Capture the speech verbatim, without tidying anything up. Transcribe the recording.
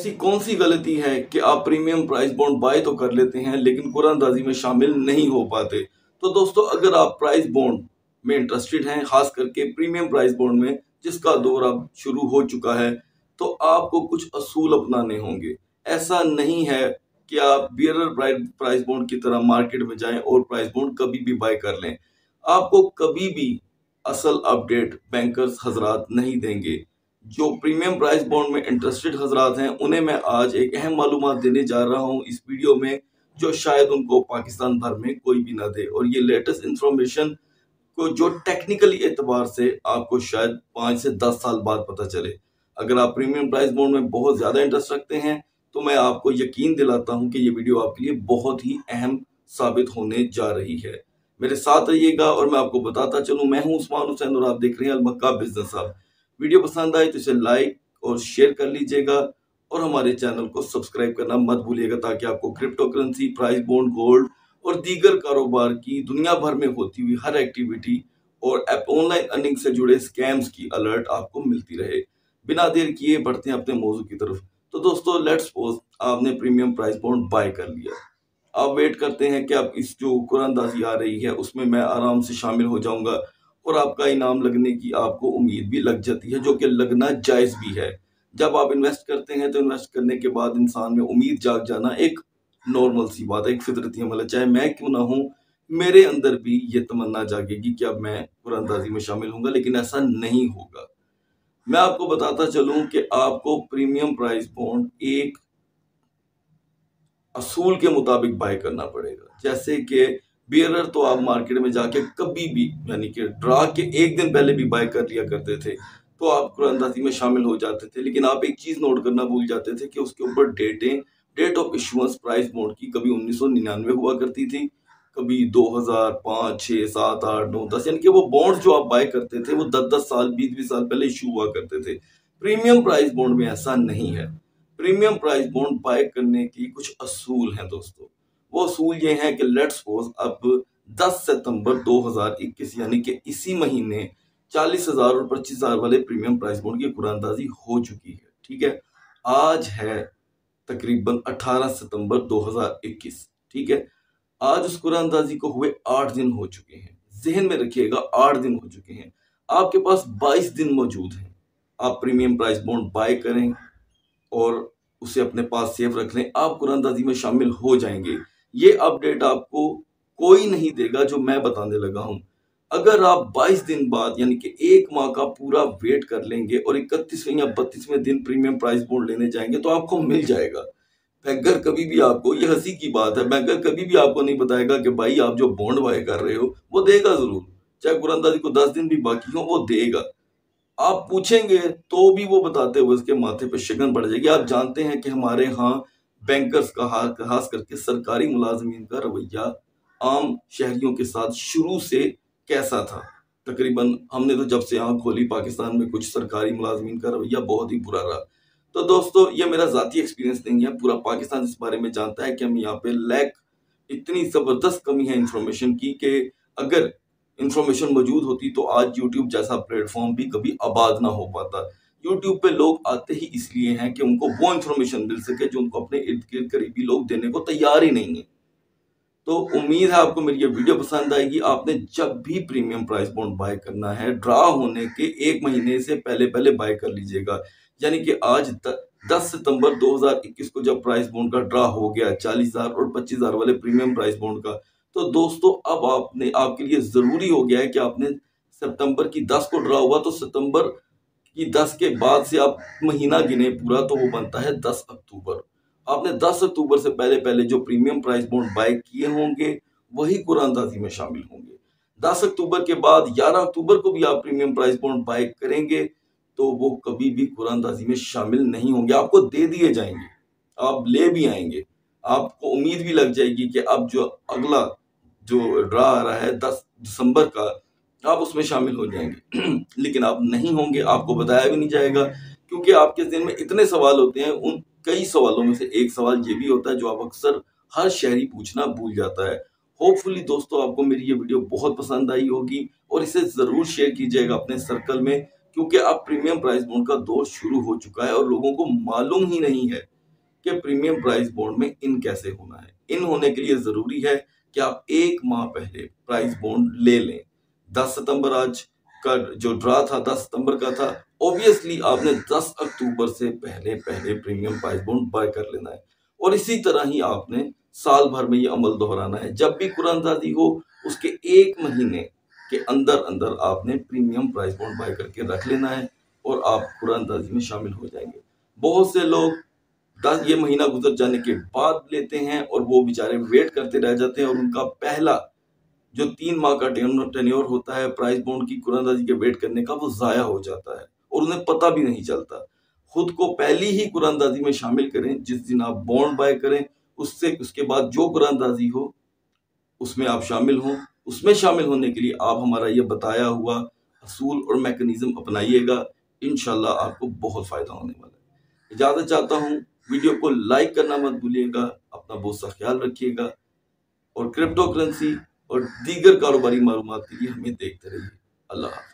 ऐसी कौन सी गलती है कि आप प्रीमियम प्राइस बॉन्ड बाय तो कर लेते हैं लेकिन कुरानंदाजी में शामिल नहीं हो पाते। तो दोस्तों, अगर आप प्राइस बॉन्ड में इंटरेस्टेड हैं, खास करके प्रीमियम प्राइस बॉन्ड में जिसका दौर अब शुरू हो चुका है, तो आपको कुछ असूल अपनाने होंगे। ऐसा नहीं है कि आप बियरर प्राइस बॉन्ड की तरह मार्केट में जाएं और प्राइस बॉन्ड कभी भी बाय कर लें। आपको कभी भी असल अपडेट बैंकर्स हजरात नहीं देंगे। जो प्रीमियम प्राइस बॉन्ड में इंटरेस्टेड हजरात हैं, उन्हें मैं आज एक अहम मालूमात देने जा रहा हूं इस वीडियो में, जो शायद उनको पाकिस्तान भर में कोई भी ना दे। और ये लेटेस्ट इंफॉर्मेशन को जो टेक्निकली एतबार से आपको शायद पाँच से दस साल बाद पता चले। अगर आप प्रीमियम प्राइस बॉन्ड में बहुत ज्यादा इंटरेस्ट रखते हैं तो मैं आपको यकीन दिलाता हूं कि ये वीडियो आपके लिए बहुत ही अहम साबित होने जा रही है। मेरे साथ रहिएगा और मैं आपको बताता चलूं। मैं हूं उस्मान हुसैन और आप देख रहे हैं अलमक्का बिजनेस हब। वीडियो पसंद आए तो इसे लाइक और शेयर कर लीजिएगा और हमारे चैनल को सब्सक्राइब करना मत भूलिएगा, ताकि आपको crypto currency, price bond, gold और दीगर कारोबार की दुनिया भर में होती हुई हर एक्टिविटी और ऑनलाइन अर्निंग से जुड़े स्कैम्स की अलर्ट आपको मिलती रहे। बिना देर किए बढ़ते हैं अपने मौजू की तरफ। तो दोस्तों, लेट्स सपोज आपने प्रीमियम प्राइस बॉन्ड बाय कर लिया। आप वेट करते हैं कि आप इस जो कुरानंदाजी आ रही है उसमें मैं आराम से शामिल हो जाऊंगा और आपका इनाम लगने की आपको उम्मीद भी लग जाती है, जो कि लगना जायज भी है। जब आप इन्वेस्ट करते हैं तो इन्वेस्ट करने के बाद इंसान में उम्मीद जाग जाना एक नॉर्मल सी बात है, एक फितरती अमल है। चाहे मैं क्यों ना हूं, मेरे अंदर भी ये तमन्ना जागेगी कि अब मैं कुरानंदाजी में शामिल होऊंगा, लेकिन ऐसा नहीं होगा। मैं आपको बताता चलूं कि आपको प्रीमियम प्राइस बॉन्ड एक असूल के मुताबिक बाय करना पड़ेगा। जैसे कि बियरर तो आप मार्केट में जाके कभी भी, यानी कि ड्रा के एक दिन पहले भी बाय कर लिया करते थे, तो आप कुरानंदाजी में शामिल हो जाते थे। लेकिन आप एक चीज नोट करना भूल जाते थे कि उसके ऊपर डेटें, date of issuance price bond की कभी उन्नीस सौ निन्यानवे हुआ करती थी, कभी दो हज़ार पाँच, छह, सात, आठ, नौ, दस, यानी कि वो बॉन्ड जो आप बाय करते थे वो दस दस साल, बीस बीस साल पहले इशू हुआ करते थे। प्रीमियम प्राइस बॉन्ड में ऐसा नहीं है। प्रीमियम प्राइस बॉन्ड बाय करने की कुछ असूल हैं दोस्तों। वो असूल ये हैं कि लेट्स सपोज अब दस सितंबर दो हज़ार इक्कीस, यानी कि इसी महीने चालीस हजार और पच्चीस हजार वाले प्रीमियम प्राइस बॉन्ड की कुरानंदाजी हो चुकी है। ठीक है, आज है तकरीबन अठारह सितंबर दो हज़ार इक्कीस। ठीक है, आज उस कुरानंदाजी को हुए आठ दिन हो चुके हैं। जहन में रखिएगा, आठ दिन हो चुके हैं। आपके पास बाईस दिन मौजूद हैं। आप प्रीमियम प्राइस बॉन्ड बाय करें और उसे अपने पास सेव रख लें, आप कुरानंदाजी में शामिल हो जाएंगे। ये अपडेट आपको कोई नहीं देगा जो मैं बताने लगा हूं। अगर आप बाईस दिन बाद, यानी कि एक माह का पूरा वेट कर लेंगे और इकतीसवें या बत्तीसवें दिन प्रीमियम प्राइस बॉन्ड लेने जाएंगे तो आपको मिल जाएगा। बैंकर कभी भी आपको, ये हंसी की बात है, बैंकर कभी भी आपको नहीं बताएगा कि भाई आप जो बॉन्ड बाय कर रहे हो वो देगा जरूर, चाहे कुरानंदाजी को दस दिन भी बाकी हो, वो देगा। आप पूछेंगे तो भी वो बताते हुए उसके माथे पे शिकन पड़ जाएगी। आप जानते हैं कि हमारे यहाँ बैंकर्स का, खास करके सरकारी मुलाजमीन का रवैया आम शहरियों के साथ शुरू से कैसा था। तकरीबन हमने तो जब से आंख खोली, पाकिस्तान में कुछ सरकारी मुलाजमीन का रवैया बहुत ही बुरा रहा। तो दोस्तों, ये मेरा जाती एक्सपीरियंस नहीं है, पूरा पाकिस्तान इस बारे में जानता है कि हम यहाँ पे लैक, इतनी जबरदस्त कमी है इंफॉर्मेशन की कि अगर इंफॉर्मेशन मौजूद होती तो आज यूट्यूब जैसा प्लेटफॉर्म भी कभी आबाद ना हो पाता। यूट्यूब पे लोग आते ही इसलिए हैं कि उनको वो इंफॉर्मेशन मिल सके जो उनको अपने इर्द गिर्द करीबी लोग देने को तैयार ही नहीं है। तो उम्मीद है आपको मेरी ये वीडियो पसंद आएगी। आपने जब भी प्रीमियम प्राइस बॉन्ड बाय करना है, ड्रा होने के एक महीने से पहले पहले बाय कर लीजिएगा। यानी कि आज दस सितंबर दो हज़ार इक्कीस को जब प्राइस बॉन्ड का ड्रा हो गया चालीस हजार और पच्चीस हजार वाले प्रीमियम प्राइस बॉन्ड का, तो दोस्तों अब आपने, आपके लिए जरूरी हो गया है कि आपने सितंबर की दस को ड्रा हुआ तो सितंबर की दस के बाद से आप महीना गिने पूरा, तो वो बनता है दस अक्टूबर। आपने दस अक्टूबर से पहले पहले जो प्रीमियम प्राइस बॉन्ड बाय किए होंगे वही कुरानंदाजी में शामिल होंगे। दस अक्टूबर के बाद ग्यारह अक्टूबर को भी आप प्रीमियम प्राइस बॉन्ड बाय करेंगे तो वो कभी भी कुरानंदाजी में शामिल नहीं होंगे। आपको दे दिए जाएंगे, आप ले भी आएंगे, आपको उम्मीद भी लग जाएगी कि अब जो अगला जो ड्रा आ रहा है दस दिसंबर का, आप उसमें शामिल हो जाएंगे। लेकिन आप नहीं होंगे, आपको बताया भी नहीं जाएगा, क्योंकि आपके दिल में इतने सवाल होते हैं। उन कई सवालों में से एक सवाल ये भी होता है जो आप अक्सर हर शहरी पूछना भूल जाता है। होपफुली दोस्तों आपको मेरी ये वीडियो बहुत पसंद आई होगी और इसे जरूर शेयर कीजिएगा अपने सर्कल में, क्योंकि अब प्रीमियम प्राइस बॉन्ड का दौर शुरू हो चुका है और लोगों को मालूम ही नहीं है कि प्रीमियम प्राइस बॉन्ड में इन कैसे होना है। इन होने के लिए जरूरी है कि आप एक माह पहले प्राइस बॉन्ड ले लें। दस सितंबर आज का जो ड्रा था दस सितंबर का था, ऑब्वियसली आपने दस अक्टूबर से पहले पहले प्रीमियम प्राइस बॉन्ड बाय कर लेना है। और इसी तरह ही आपने साल भर में ये अमल दोहराना है। जब भी कुरानदाजी हो उसके एक महीने के अंदर अंदर आपने प्रीमियम प्राइस बॉन्ड बाय करके रख लेना है और आप कुरानदाजी में शामिल हो जाएंगे। बहुत से लोग दस ये महीना गुजर जाने के बाद लेते हैं और वो बेचारे वेट करते रह जाते हैं और उनका पहला जो तीन माह का टेन्योर होता है प्राइस बॉन्ड की कुरानदाजी के वेट करने का, वो जाया हो जाता है और उन्हें पता भी नहीं चलता। खुद को पहली ही कुरानदाजी में शामिल करें। जिस दिन आप बॉन्ड बाय करें उससे उसके बाद जो कुरानदाजी हो उसमें आप शामिल हों। उसमें शामिल होने के लिए आप हमारा ये बताया हुआ असूल और मैकेनिज्म अपनाइएगा। इंशाल्लाह आपको बहुत फायदा होने वाला है। इजाजत चाहता हूँ, वीडियो को लाइक करना मत भूलिएगा, अपना बहुत सा ख्याल रखिएगा और क्रिप्टो करेंसी और दीगर कारोबारी मालूमात के लिए हमें देखते रहिए। अल्लाह हाफ़िज़।